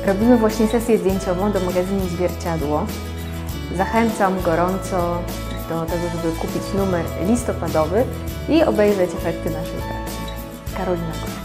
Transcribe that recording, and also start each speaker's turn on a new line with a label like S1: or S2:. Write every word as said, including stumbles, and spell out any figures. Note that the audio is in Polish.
S1: Robimy właśnie sesję zdjęciową do magazynu Zwierciadło. Zachęcam gorąco do tego, żeby kupić numer listopadowy i obejrzeć efekty naszej pracy. Karolina.